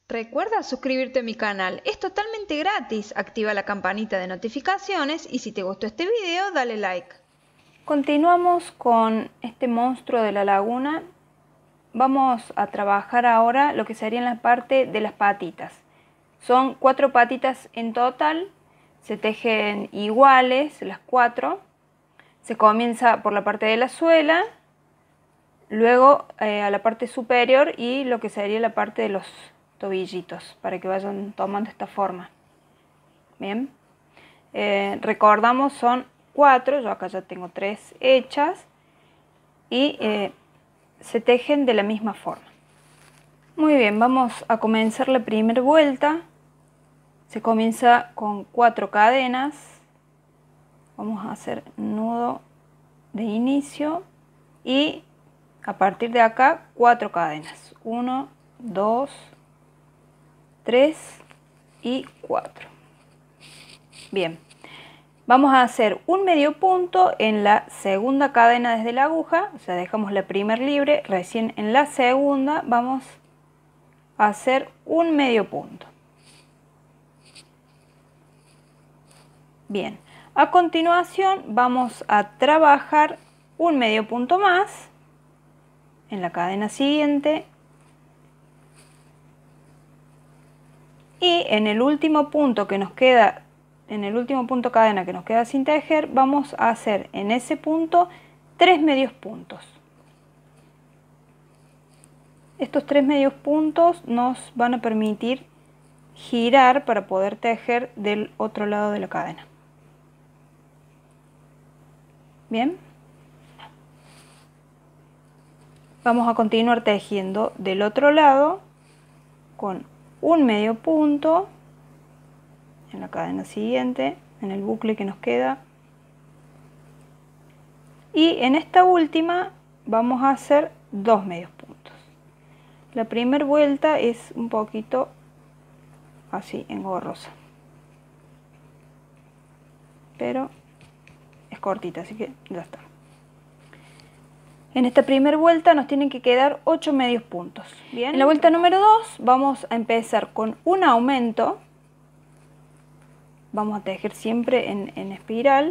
Recuerda suscribirte a mi canal, es totalmente gratis, activa la campanita de notificaciones y si te gustó este video dale like. Continuamos con este monstruo de la laguna. Vamos a trabajar ahora lo que sería en la parte de las patitas. Son 4 patitas en total, se tejen iguales las 4. Se comienza por la parte de la suela, luego a la parte superior y lo que sería la parte de los tobillitos, para que vayan tomando esta forma. Bien, recordamos, son 4, yo acá ya tengo 3 hechas y se tejen de la misma forma. Muy bien, vamos a comenzar la primera vuelta. Se comienza con 4 cadenas. Vamos a hacer nudo de inicio y a partir de acá 4 cadenas. 1, 2, 3 y 4. Bien, vamos a hacer un medio punto en la segunda cadena desde la aguja, o sea, dejamos la primera libre, recién en la segunda vamos a hacer un medio punto. Bien, a continuación vamos a trabajar un medio punto más en la cadena siguiente y en el último punto que nos queda, en el último punto cadena que nos queda sin tejer, vamos a hacer en ese punto 3 medios puntos. Estos 3 medios puntos nos van a permitir girar para poder tejer del otro lado de la cadena. Bien, vamos a continuar tejiendo del otro lado con un medio punto en la cadena siguiente, en el bucle que nos queda, y en esta última vamos a hacer 2 medios puntos. La primera vuelta es un poquito así engorrosa, pero es cortita, así que ya está. En esta primera vuelta nos tienen que quedar 8 medios puntos. Bien, en la vuelta número 2 vamos a empezar con un aumento. Vamos a tejer siempre en espiral.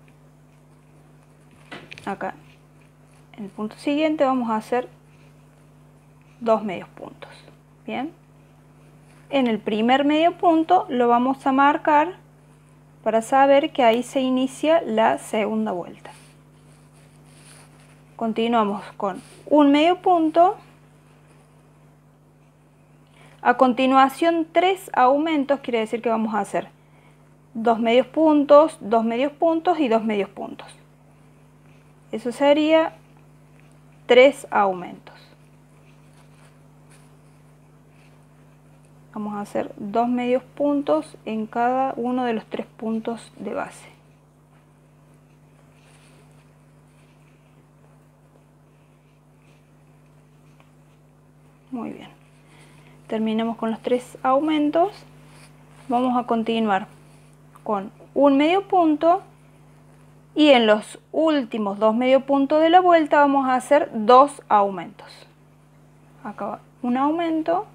Acá, en el punto siguiente, vamos a hacer 2 medios puntos. Bien, en el primer medio punto lo vamos a marcar para saber que ahí se inicia la segunda vuelta. Continuamos con un medio punto. A continuación 3 aumentos, quiere decir que vamos a hacer 2 medios puntos, 2 medios puntos y 2 medios puntos. Eso sería 3 aumentos. Vamos a hacer 2 medios puntos en cada uno de los 3 puntos de base. Muy bien. Terminamos con los 3 aumentos. Vamos a continuar con un medio punto y en los últimos 2 medio puntos de la vuelta vamos a hacer 2 aumentos. Acá va un aumento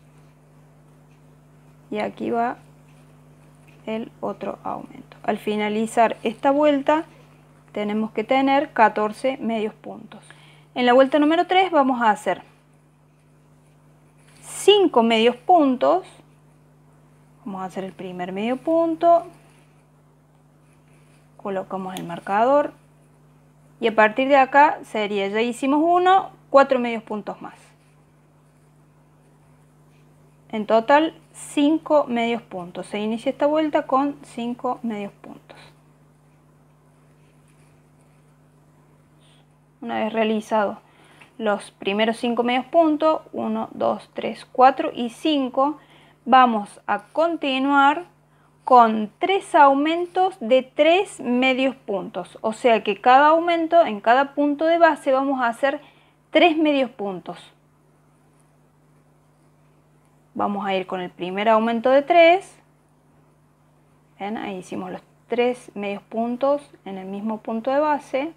y aquí va el otro aumento. Al finalizar esta vuelta tenemos que tener 14 medios puntos. En la vuelta número 3 vamos a hacer 5 medios puntos. Vamos a hacer el primer medio punto, colocamos el marcador y a partir de acá sería, ya hicimos 1, 4 medios puntos más. En total 5 medios puntos. Se inicia esta vuelta con 5 medios puntos. Una vez realizado los primeros 5 medios puntos, 1, 2, 3, 4 y 5, vamos a continuar con 3 aumentos de 3 medios puntos. O sea que cada aumento, en cada punto de base, vamos a hacer 3 medios puntos. Vamos a ir con el primer aumento de 3. ¿Ven? Ahí hicimos los 3 medios puntos en el mismo punto de base.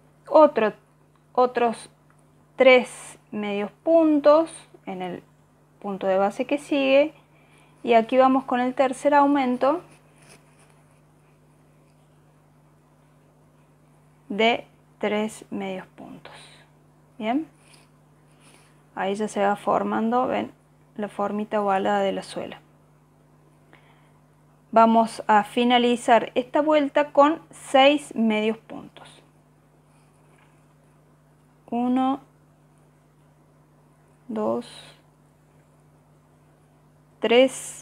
Otros 3 medios puntos en el punto de base que sigue, y aquí vamos con el tercer aumento de 3 medios puntos. Bien, ahí ya se va formando, ven, la formita ovalada de la suela. Vamos a finalizar esta vuelta con 6 medios puntos. 1, 2, 3,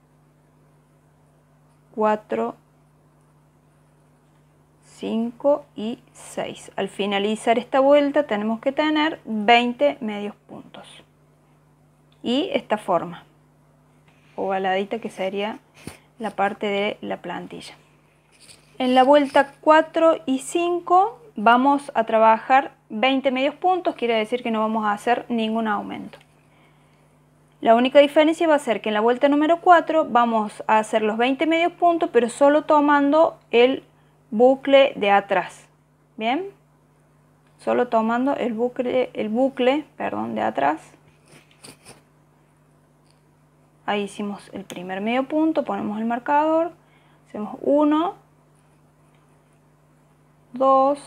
4, 5 y 6. Al finalizar esta vuelta tenemos que tener 20 medios puntos. Y esta forma ovaladita que sería la parte de la plantilla. En la vuelta 4 y 5 vamos a trabajar 20 medios puntos, quiere decir que no vamos a hacer ningún aumento. La única diferencia va a ser que en la vuelta número 4 vamos a hacer los 20 medios puntos, pero solo tomando el bucle de atrás. Bien, solo tomando el bucle de atrás. Ahí hicimos el primer medio punto, ponemos el marcador, hacemos 1, 2,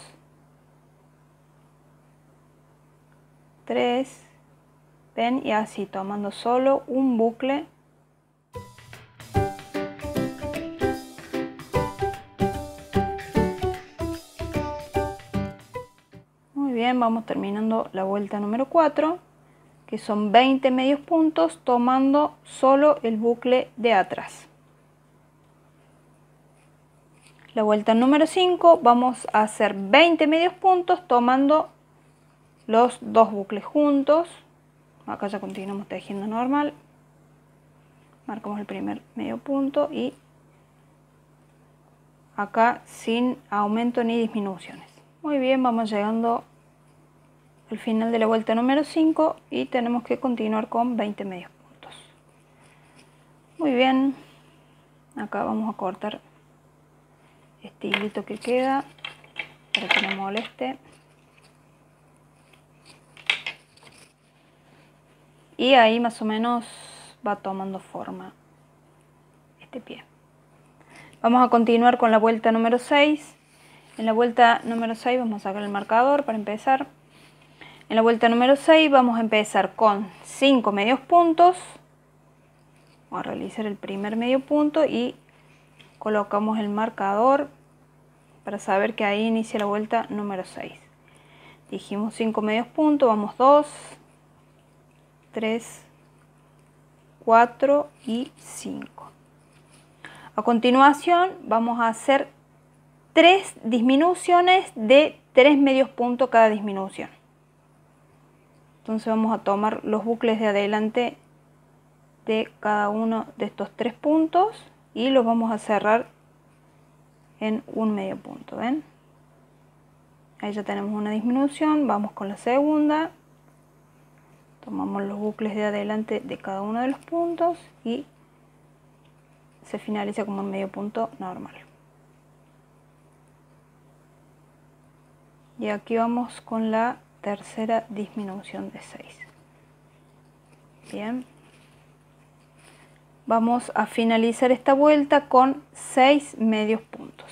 3, ven, y así tomando solo un bucle. Muy bien, vamos terminando la vuelta número 4, que son 20 medios puntos tomando solo el bucle de atrás. La vuelta número 5 vamos a hacer 20 medios puntos tomando los dos bucles juntos. Acá ya continuamos tejiendo normal. Marcamos el primer medio punto y acá sin aumento ni disminuciones. Muy bien, vamos llegando al final de la vuelta número 5 y tenemos que continuar con 20 medios puntos. Muy bien, acá vamos a cortar este hilito que queda para que no moleste. Y ahí más o menos va tomando forma este pie. Vamos a continuar con la vuelta número 6. En la vuelta número 6 vamos a sacar el marcador para empezar. En la vuelta número 6 vamos a empezar con 5 medios puntos. Vamos a realizar el primer medio punto y colocamos el marcador para saber que ahí inicia la vuelta número 6. Dijimos 5 medios puntos, vamos 2, 3, 4 y 5. A continuación vamos a hacer 3 disminuciones de 3 medios puntos cada disminución. Entonces vamos a tomar los bucles de adelante de cada uno de estos 3 puntos y los vamos a cerrar en un medio punto, ¿ven? Ahí ya tenemos una disminución, vamos con la segunda. Tomamos los bucles de adelante de cada uno de los puntos y se finaliza como un medio punto normal. Y aquí vamos con la tercera disminución de 6. Bien. Vamos a finalizar esta vuelta con 6 medios puntos.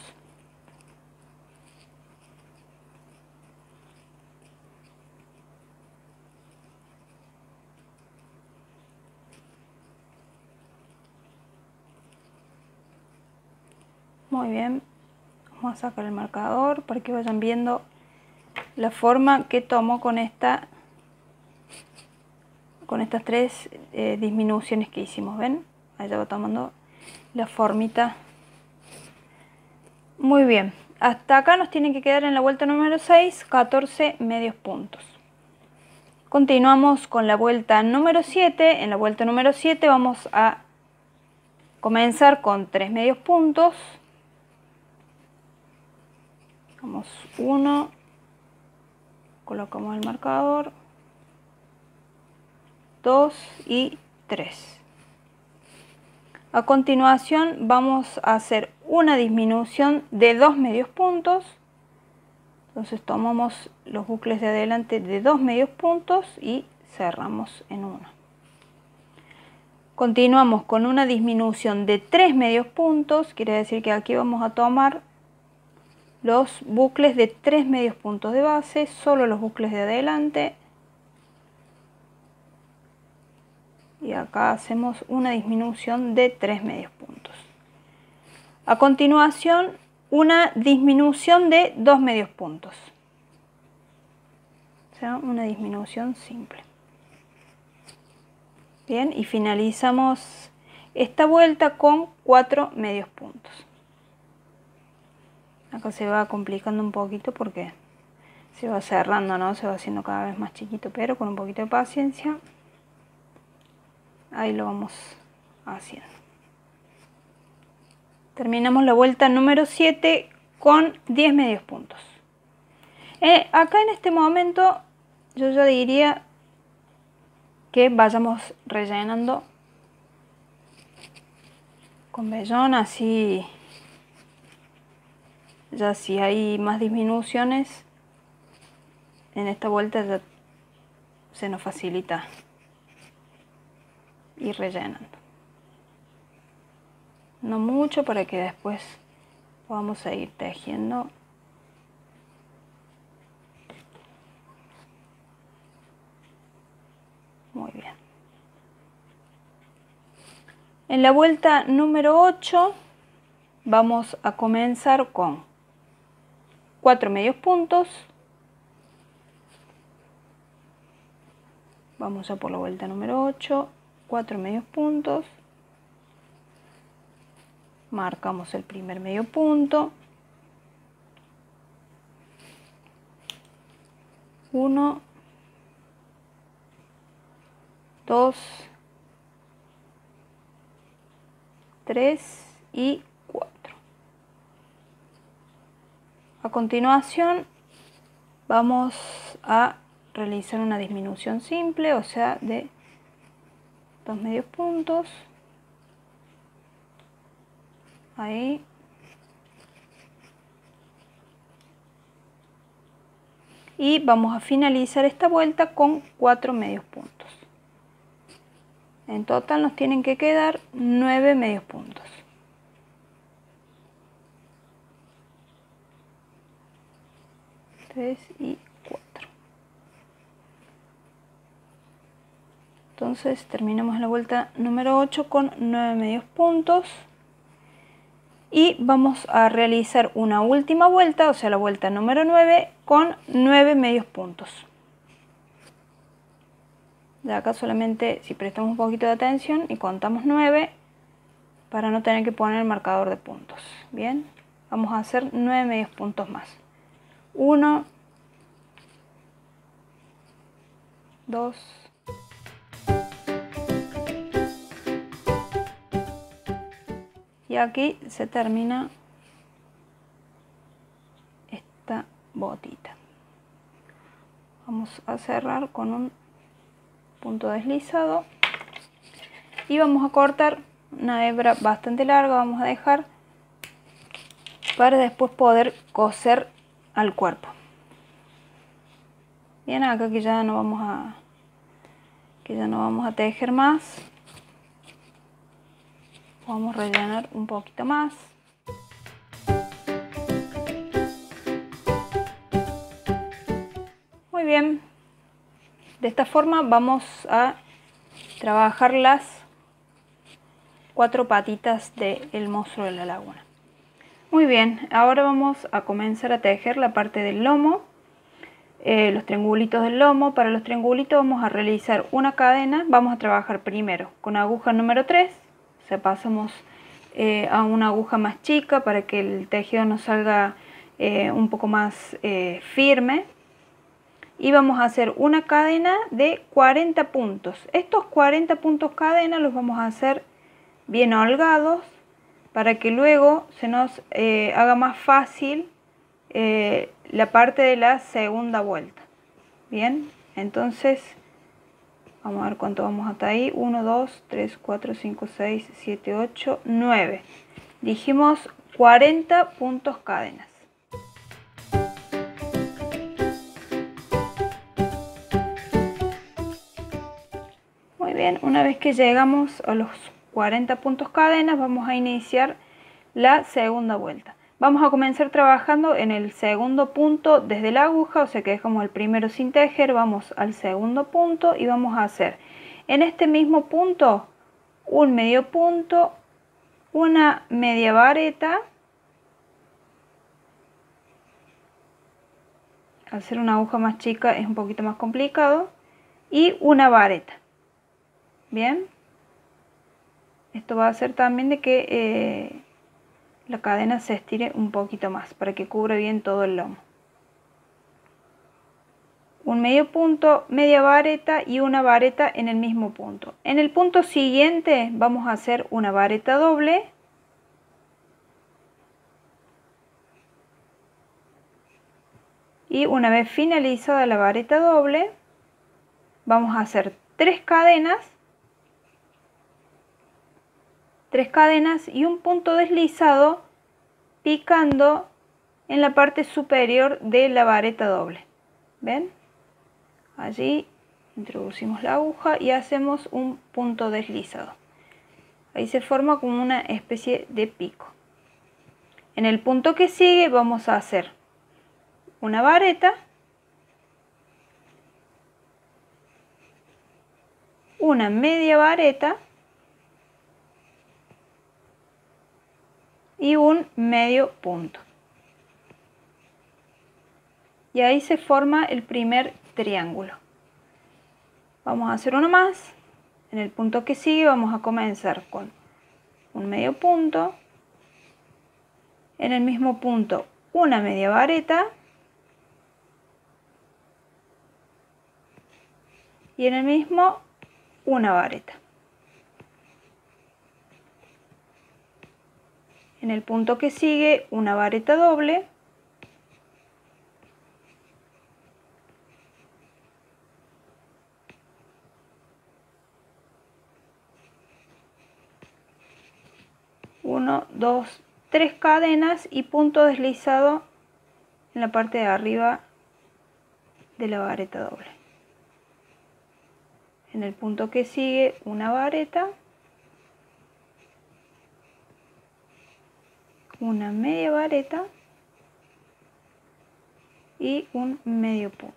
Muy bien, vamos a sacar el marcador para que vayan viendo la forma que tomo con estas 3 disminuciones que hicimos. ¿Ven? Ahí ya va tomando la formita. Muy bien, hasta acá nos tienen que quedar en la vuelta número 6 14 medios puntos. Continuamos con la vuelta número 7. En la vuelta número 7 vamos a comenzar con 3 medios puntos. Vamos 1, colocamos el marcador, 2 y 3. A continuación vamos a hacer una disminución de 2 medios puntos. Entonces tomamos los bucles de adelante de 2 medios puntos y cerramos en 1. Continuamos con una disminución de 3 medios puntos, quiere decir que aquí vamos a tomar los bucles de 3 medios puntos de base, solo los bucles de adelante. Y acá hacemos una disminución de 3 medios puntos. A continuación, una disminución de 2 medios puntos. O sea, una disminución simple. Bien, y finalizamos esta vuelta con 4 medios puntos. Acá se va complicando un poquito porque se va cerrando, ¿no? Se va haciendo cada vez más chiquito, pero con un poquito de paciencia, ahí lo vamos haciendo. Terminamos la vuelta número 7 con 10 medios puntos. Acá en este momento yo ya diría que vayamos rellenando con vellón, así ya si hay más disminuciones en esta vuelta ya se nos facilita ir rellenando. No mucho para que después podamos seguir tejiendo. Muy bien. En la vuelta número 8 vamos a comenzar con 4 medios puntos. Vamos a por la vuelta número 8, 4 medios puntos. Marcamos el primer medio punto. 1, 2, 3 y 4. A continuación vamos a realizar una disminución simple, o sea, de 2 medios puntos. Ahí. Y vamos a finalizar esta vuelta con 4 medios puntos. En total nos tienen que quedar 9 medios puntos. Y 4. Entonces terminamos la vuelta número 8 con 9 medios puntos. Y vamos a realizar una última vuelta, o sea la vuelta número 9 con 9 medios puntos. De acá solamente si prestamos un poquito de atención y contamos 9 para no tener que poner el marcador de puntos. Bien, vamos a hacer 9 medios puntos más. 1, 2, 3. Y aquí se termina esta botita. Vamos a cerrar con un punto deslizado y vamos a cortar una hebra bastante larga. Vamos a dejar para después poder coser al cuerpo. Bien, acá que ya no vamos a tejer más, vamos a rellenar un poquito más. Muy bien, de esta forma vamos a trabajar las 4 patitas del monstruo de la laguna. Muy bien, ahora vamos a comenzar a tejer la parte del lomo, los triangulitos del lomo. Para los triangulitos vamos a realizar una cadena. Vamos a trabajar primero con aguja número 3, o sea, pasamos a una aguja más chica para que el tejido nos salga un poco más firme. Y vamos a hacer una cadena de 40 puntos. Estos 40 puntos cadena los vamos a hacer bien holgados para que luego se nos haga más fácil la parte de la segunda vuelta. Bien, entonces vamos a ver cuánto vamos hasta ahí. 1, 2, 3, 4, 5, 6, 7, 8, 9. Dijimos 40 puntos cadenas. Muy Muy bien, una vez que llegamos a los 40 puntos cadenas, vamos a iniciar la segunda vuelta. Vamos a comenzar trabajando en el segundo punto desde la aguja, o sea que dejamos el primero sin tejer, vamos al segundo punto y vamos a hacer en este mismo punto un medio punto, una media vareta. Al ser una aguja más chica es un poquito más complicado, y una vareta. Bien, esto va a hacer también de que la cadena se estire un poquito más para que cubra bien todo el lomo. Un medio punto, media vareta y una vareta en el mismo punto. En el punto siguiente vamos a hacer una vareta doble. Y una vez finalizada la vareta doble, vamos a hacer 3 cadenas y un punto deslizado picando en la parte superior de la vareta doble. ¿Ven? Allí introducimos la aguja y hacemos un punto deslizado. Ahí se forma como una especie de pico. En el punto que sigue vamos a hacer una vareta, una media vareta y un medio punto. Y ahí se forma el primer triángulo. Vamos a hacer uno más. En el punto que sigue vamos a comenzar con un medio punto, en el mismo punto una media vareta y en el mismo una vareta. En el punto que sigue una vareta doble, uno, dos, 3 cadenas y punto deslizado en la parte de arriba de la vareta doble. En el punto que sigue una vareta, una media vareta y un medio punto.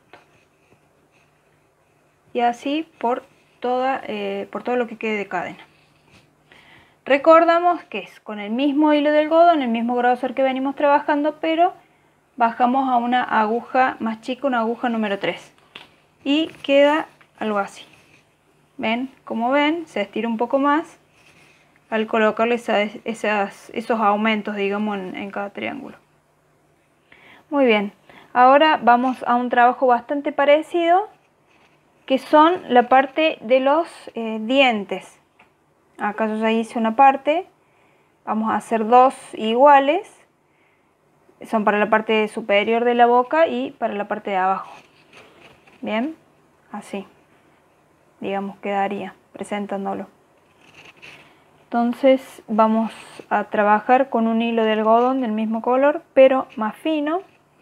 Y así por todo lo que quede de cadena. Recordamos que es con el mismo hilo de algodón, el mismo grosor que venimos trabajando, pero bajamos a una aguja más chica, una aguja número 3. Y queda algo así. ¿Ven? Como ven, se estira un poco más al colocarle esos aumentos, digamos, en cada triángulo. Muy bien, ahora vamos a un trabajo bastante parecido, que son la parte de los dientes. Acá yo ya hice una parte, vamos a hacer 2 iguales, son para la parte superior de la boca y para la parte de abajo. Bien, así, digamos, quedaría presentándolo. Entonces vamos a trabajar con un hilo de algodón del mismo color, pero más fino.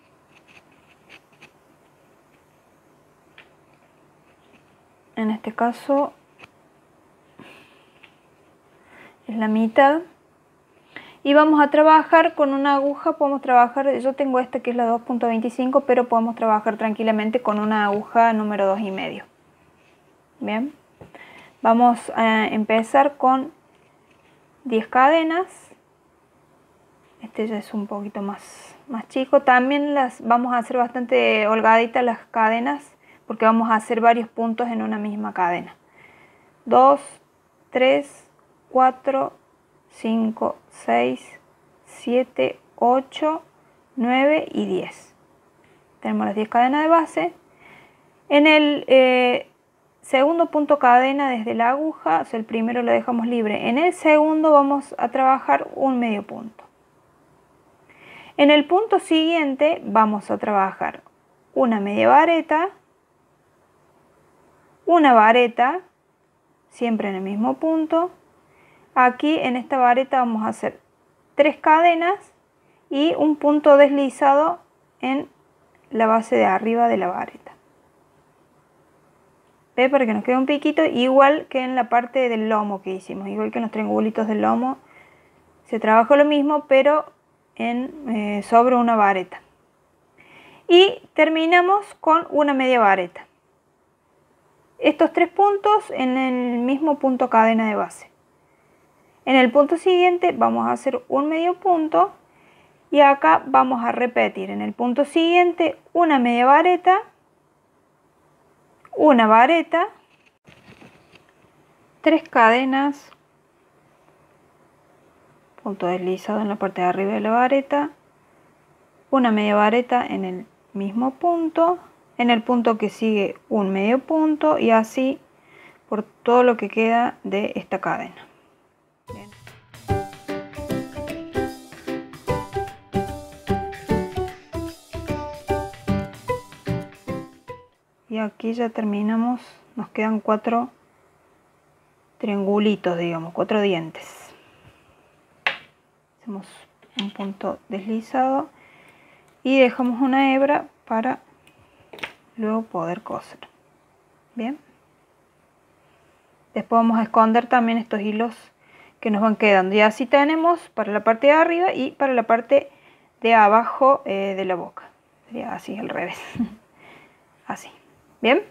En este caso es la mitad. Y vamos a trabajar con una aguja, podemos trabajar, yo tengo esta que es la 2.25, pero podemos trabajar tranquilamente con una aguja número 2,5. Bien, vamos a empezar con 10 cadenas. Este ya es un poquito más chico. También las vamos a hacer bastante holgaditas las cadenas, porque vamos a hacer varios puntos en una misma cadena. 2, 3, 4, 5, 6, 7, 8, 9 y 10. Tenemos las 10 cadenas de base. En el segundo punto cadena desde la aguja, o sea, el primero lo dejamos libre. En el segundo vamos a trabajar un medio punto. En el punto siguiente vamos a trabajar una media vareta, una vareta, siempre en el mismo punto. Aquí en esta vareta vamos a hacer 3 cadenas y un punto deslizado en la base de arriba de la vareta. ¿Ve? Para que nos quede un piquito, igual que en la parte del lomo que hicimos, igual que en los triangulitos del lomo. Se trabaja lo mismo, pero sobre una vareta. Y terminamos con una media vareta. Estos 3 puntos en el mismo punto cadena de base. En el punto siguiente vamos a hacer un medio punto y acá vamos a repetir en el punto siguiente una media vareta, una vareta, 3 cadenas, punto deslizado en la parte de arriba de la vareta, una media vareta en el mismo punto, en el punto que sigue un medio punto y así por todo lo que queda de esta cadena. Bien. Y aquí ya terminamos, nos quedan 4 triangulitos, digamos, 4 dientes. Hacemos un punto deslizado y dejamos una hebra para luego poder coser. Bien, después vamos a esconder también estos hilos que nos van quedando y así tenemos para la parte de arriba y para la parte de abajo de la boca. Sería así al revés. Así. Bien,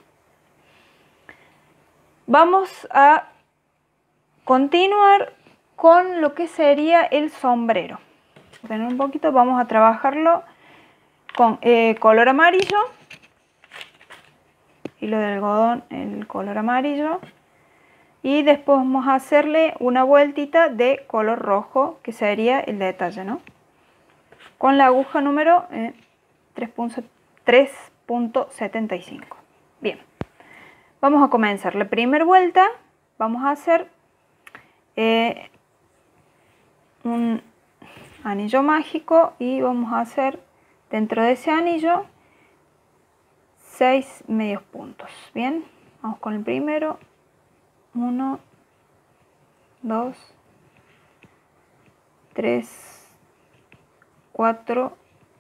vamos a continuar con lo que sería el sombrero. Ven un poquito, vamos a trabajarlo con color amarillo, hilo de algodón, el color amarillo, y después vamos a hacerle una vueltita de color rojo, que sería el detalle, ¿no? Con la aguja número 3.75. Bien, vamos a comenzar la primera vuelta. Vamos a hacer un anillo mágico y vamos a hacer dentro de ese anillo 6 medios puntos. Bien, vamos con el primero. 1, 2, 3, 4,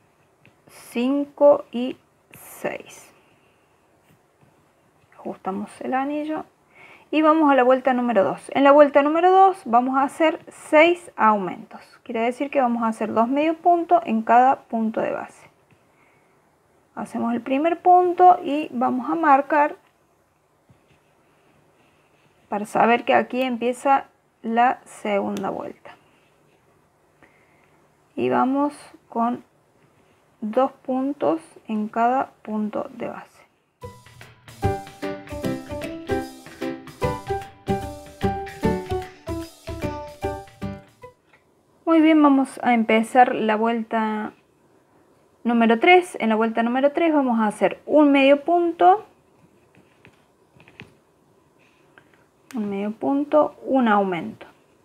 5 y 6. Ajustamos el anillo y vamos a la vuelta número 2. En la vuelta número 2 vamos a hacer 6 aumentos. Quiere decir que vamos a hacer 2 medios puntos en cada punto de base. Hacemos el primer punto y vamos a marcar para saber que aquí empieza la segunda vuelta. Y vamos con 2 puntos en cada punto de base. Muy bien, vamos a empezar la vuelta número 3. En la vuelta número 3 vamos a hacer un medio punto, un aumento.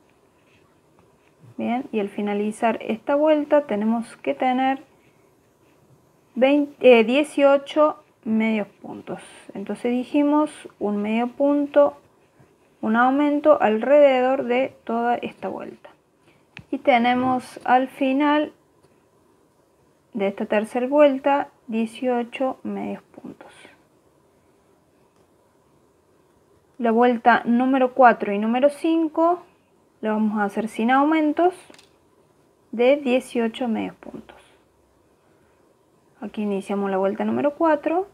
Bien, y al finalizar esta vuelta tenemos que tener 18 medios puntos. Entonces dijimos un medio punto, un aumento alrededor de toda esta vuelta. Y tenemos al final de esta tercera vuelta 18 medios puntos. La vuelta número 4 y número 5 la vamos a hacer sin aumentos de 18 medios puntos. Aquí iniciamos la vuelta número 4.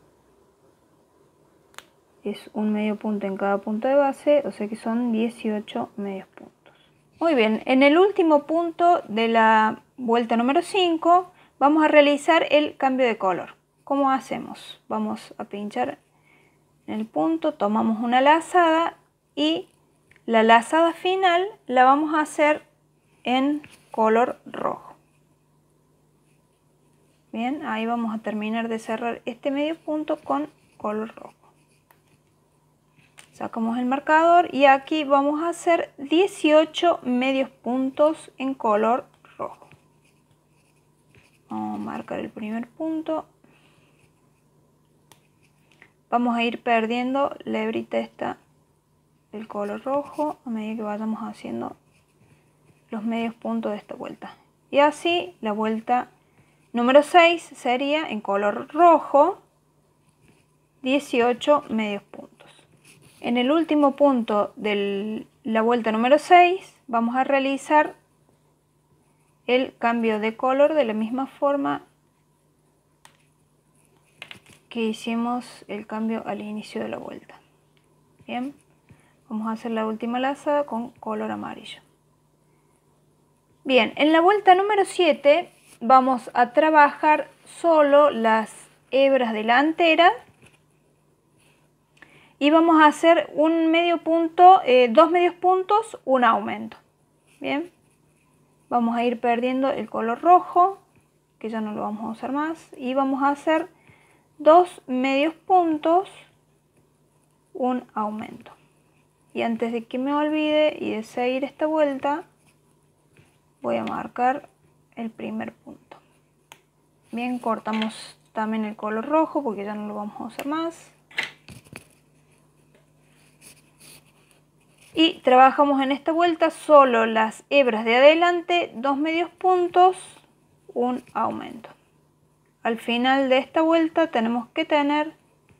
Es un medio punto en cada punto de base, o sea que son 18 medios puntos. Muy bien, en el último punto de la vuelta número 5 vamos a realizar el cambio de color. ¿Cómo hacemos? Vamos a pinchar en el punto, tomamos una lazada y la lazada final la vamos a hacer en color rojo. Bien, ahí vamos a terminar de cerrar este medio punto con color rojo. Sacamos el marcador y aquí vamos a hacer 18 medios puntos en color rojo. Vamos a marcar el primer punto. Vamos a ir perdiendo la hebrita esta del color rojo a medida que vayamos haciendo los medios puntos de esta vuelta. Y así la vuelta número 6 sería en color rojo 18 medios puntos. En el último punto de la vuelta número 6 vamos a realizar el cambio de color de la misma forma que hicimos el cambio al inicio de la vuelta. Bien, vamos a hacer la última lazada con color amarillo. Bien, en la vuelta número 7 vamos a trabajar solo las hebras delanteras y vamos a hacer un medio punto, dos medios puntos, un aumento. Bien, vamos a ir perdiendo el color rojo, que ya no lo vamos a usar más, y vamos a hacer 2 medios puntos, un aumento. Y antes de que me olvide y de seguir esta vuelta, voy a marcar el primer punto. Bien, cortamos también el color rojo porque ya no lo vamos a usar más. Y trabajamos en esta vuelta solo las hebras de adelante, 2 medios puntos, un aumento. Al final de esta vuelta tenemos que tener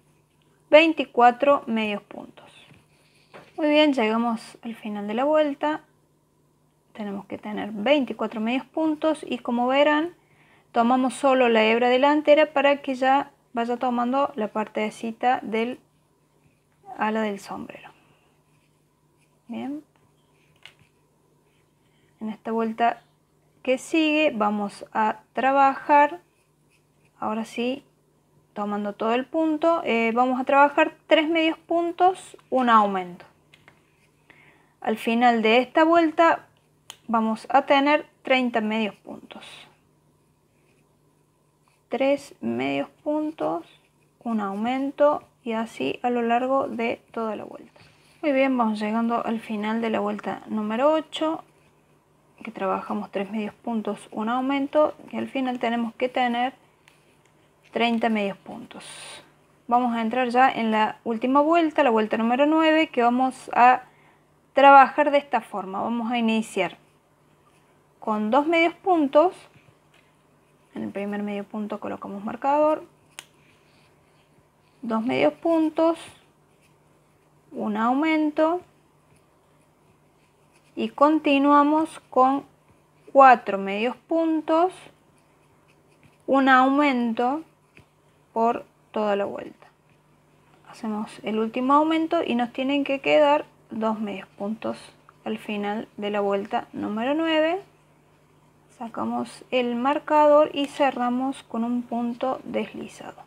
24 medios puntos. Muy bien, llegamos al final de la vuelta. Tenemos que tener 24 medios puntos y como verán, tomamos solo la hebra delantera para que ya vaya tomando la partecita del ala del sombrero. Bien, en esta vuelta que sigue vamos a trabajar, ahora sí, tomando todo el punto, vamos a trabajar 3 medios puntos, un aumento. Al final de esta vuelta vamos a tener 30 medios puntos. 3 medios puntos, un aumento y así a lo largo de toda la vuelta. Muy bien, vamos llegando al final de la vuelta número 8, que trabajamos 3 medios puntos, un aumento y al final tenemos que tener 30 medios puntos. Vamos a entrar ya en la última vuelta, la vuelta número 9, que vamos a trabajar de esta forma. Vamos a iniciar con 2 medios puntos. En el primer medio punto colocamos marcador, 2 medios puntos, un aumento y continuamos con 4 medios puntos, un aumento por toda la vuelta. Hacemos el último aumento y nos tienen que quedar 2 medios puntos al final de la vuelta número 9. Sacamos el marcador y cerramos con un punto deslizado.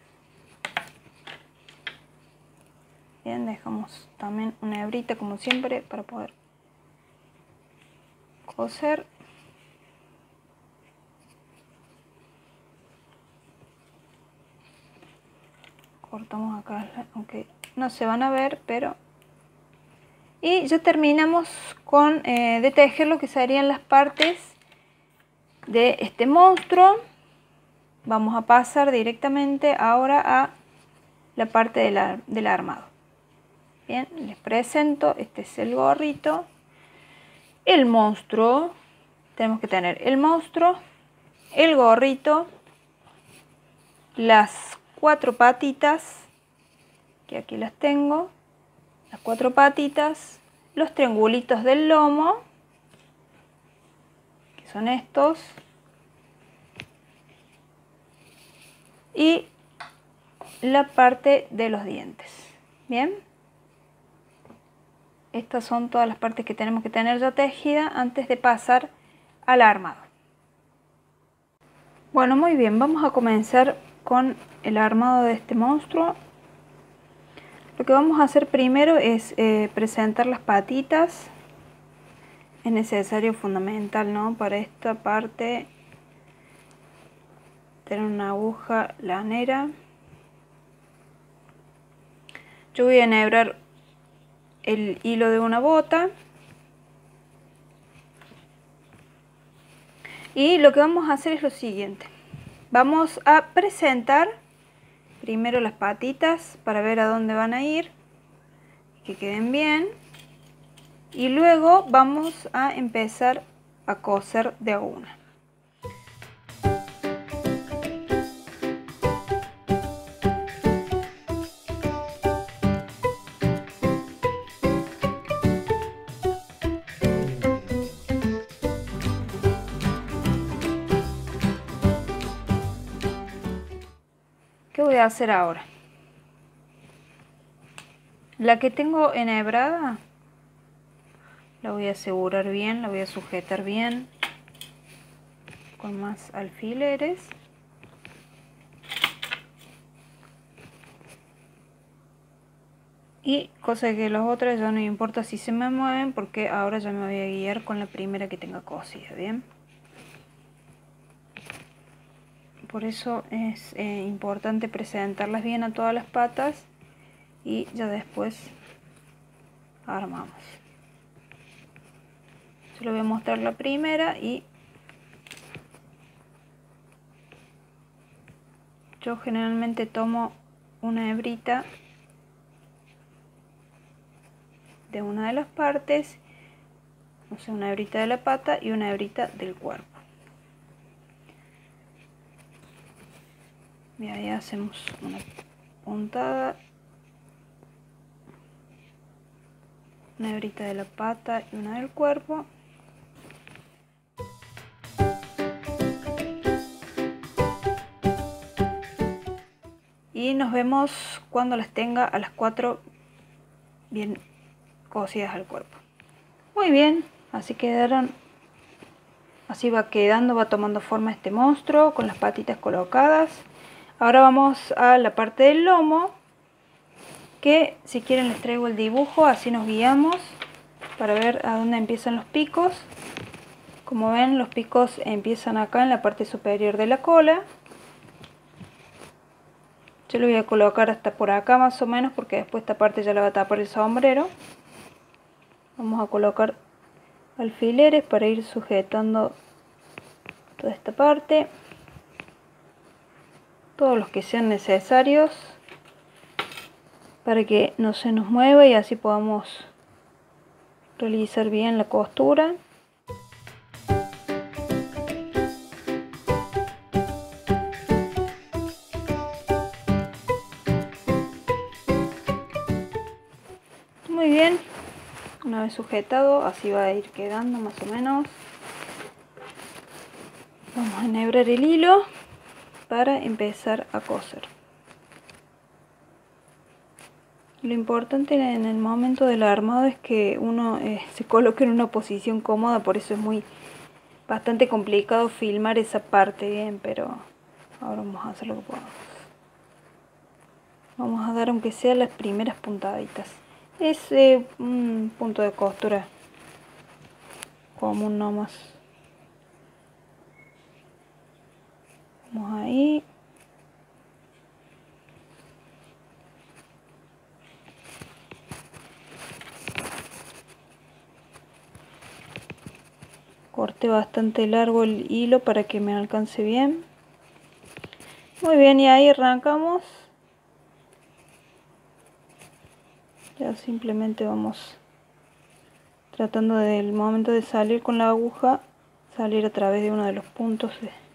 Bien, dejamos también una hebrita como siempre para poder coser. Cortamos acá, aunque no se van a ver, pero... Y ya terminamos con de tejer lo que serían las partes de este monstruo. Vamos a pasar directamente ahora a la parte del armado. Bien, les presento, este es el gorrito, el monstruo, tenemos que tener el monstruo, el gorrito, las 4 patitas, que aquí las tengo, las 4 patitas, los triangulitos del lomo, que son estos, y la parte de los dientes. Bien, estas son todas las partes que tenemos que tener ya tejidas antes de pasar al armado. Bueno, muy bien, vamos a comenzar con el armado de este monstruo. Lo que vamos a hacer primero es presentar las patitas. Es necesario, fundamental, ¿no?, para esta parte tener una aguja lanera. Yo voy a enhebrar el hilo de una bota y lo que vamos a hacer es lo siguiente. Vamos a presentar primero las patitas para ver a dónde van a ir, que queden bien, y luego vamos a empezar a coser de a una. voy a hacer ahora. La que tengo enhebrada la voy a asegurar bien, la voy a sujetar bien con más alfileres. Y cosa que las otras ya no importa si se me mueven, porque ahora ya me voy a guiar con la primera que tenga cosida, ¿bien? Por eso es importante presentarlas bien a todas las patas y ya después armamos. Yo les voy a mostrar la primera y yo generalmente tomo una hebrita de una de las partes, o sea, una hebrita de la pata y una hebrita del cuerpo. Y ahí hacemos una puntada, una hebrita de la pata y una del cuerpo. Y nos vemos cuando las tenga a las 4 bien cosidas al cuerpo. Muy bien, así quedaron. Así va quedando, va tomando forma este monstruo con las patitas colocadas. Ahora vamos a la parte del lomo, que si quieren les traigo el dibujo, así nos guiamos para ver a dónde empiezan los picos. Como ven, los picos empiezan acá en la parte superior de la cola. Yo lo voy a colocar hasta por acá más o menos, porque después esta parte ya la va a tapar el sombrero. Vamos a colocar alfileres para ir sujetando toda esta parte, todos los que sean necesarios para que no se nos mueva y así podamos realizar bien la costura. Muy bien, una vez sujetado, así va a ir quedando más o menos. Vamos a enhebrar el hilo para empezar a coser. Lo importante en el momento del armado es que uno se coloque en una posición cómoda, por eso es bastante complicado filmar esa parte bien, pero ahora vamos a hacer lo que podamos. Vamos a dar aunque sea las primeras puntaditas. Es un punto de costura común nomás. Vamos ahí. Corté bastante largo el hilo para que me alcance bien. Muy bien, y ahí arrancamos. Ya simplemente vamos tratando del momento de salir con la aguja, salir a través de uno de los puntos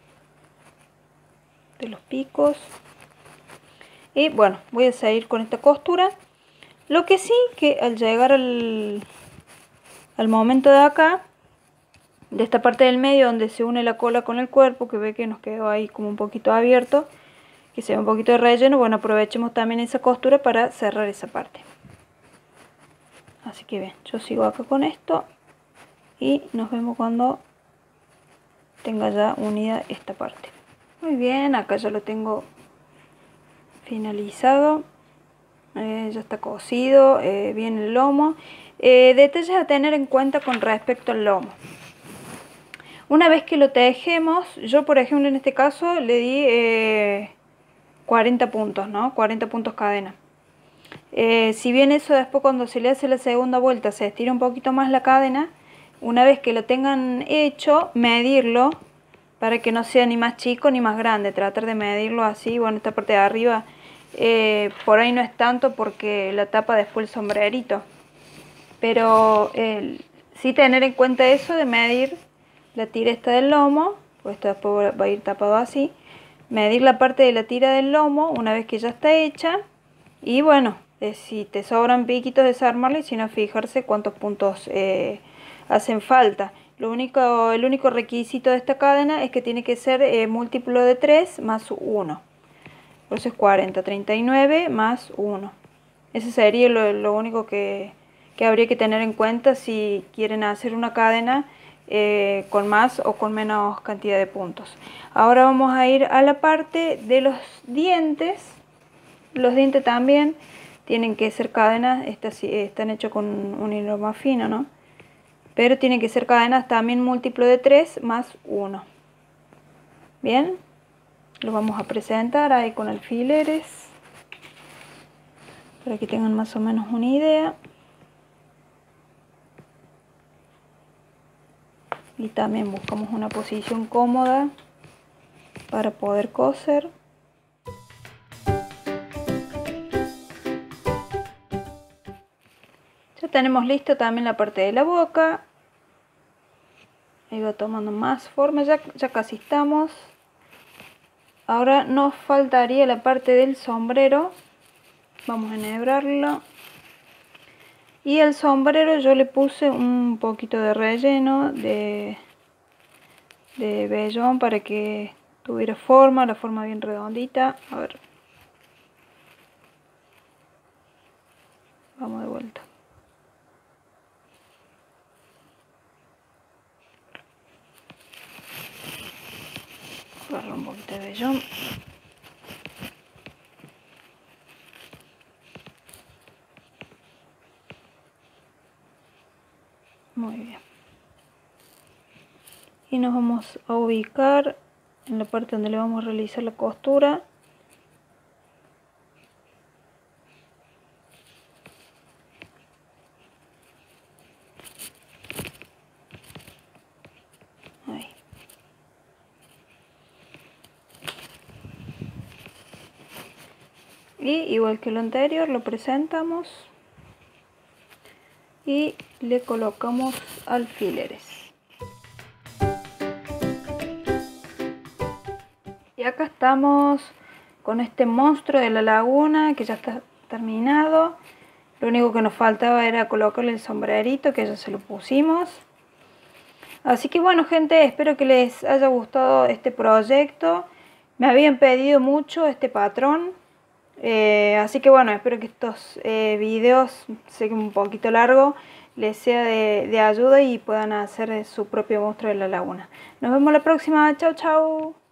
de los picos. Y bueno, voy a seguir con esta costura. Lo que sí, que al llegar al momento de acá, de esta parte del medio donde se une la cola con el cuerpo, que ve que nos quedó ahí como un poquito abierto, que se ve un poquito de relleno, bueno, aprovechemos también esa costura para cerrar esa parte. Así que bien, yo sigo acá con esto y nos vemos cuando tenga ya unida esta parte. Muy bien, acá ya lo tengo finalizado, ya está cosido, bien el lomo. Detalles a tener en cuenta con respecto al lomo. Una vez que lo tejemos, yo por ejemplo en este caso le di 40 puntos, ¿no? 40 puntos cadena. Si bien eso después cuando se le hace la segunda vuelta se estira un poquito más la cadena, una vez que lo tengan hecho, medirlo para que no sea ni más chico ni más grande, tratar de medirlo así. Bueno, esta parte de arriba por ahí no es tanto porque la tapa después el sombrerito, pero sí tener en cuenta eso de medir la tira esta del lomo, pues esto después va a ir tapado así, medir la parte de la tira del lomo una vez que ya está hecha. Y bueno, si te sobran piquitos, desarmarlo, y si no, fijarse cuántos puntos hacen falta. El único requisito de esta cadena es que tiene que ser múltiplo de 3 más 1. por eso es 40, 39 más 1. Ese sería lo único que habría que tener en cuenta si quieren hacer una cadena con más o con menos cantidad de puntos. Ahora vamos a ir a la parte de los dientes. Los dientes también tienen que ser cadenas, están hechos con un hilo más fino, ¿no? Pero tienen que ser cadenas también múltiplo de 3 más 1. Bien, lo vamos a presentar ahí con alfileres para que tengan más o menos una idea. Y también buscamos una posición cómoda para poder coser. Ya tenemos listo también la parte de la boca. Ahí va tomando más forma, ya casi estamos. Ahora nos faltaría la parte del sombrero. Vamos a enhebrarlo. Y el sombrero yo le puse un poquito de relleno de vellón para que tuviera forma, la forma bien redondita. A ver. Vamos de vuelta. Agarro un poquito de vellón. Muy bien. Y nos vamos a ubicar en la parte donde le vamos a realizar la costura. Ahí. Y igual que lo anterior, lo presentamos y le colocamos alfileres. Y acá estamos con este monstruo de la laguna que ya está terminado. Lo único que nos faltaba era colocarle el sombrerito, que ya se lo pusimos. Así que bueno, gente, espero que les haya gustado este proyecto. Me habían pedido mucho este patrón. Así que bueno, espero que estos videos, sé que un poquito largo, les sea de ayuda y puedan hacer su propio monstruo de la laguna. Nos vemos la próxima. Chau, chau.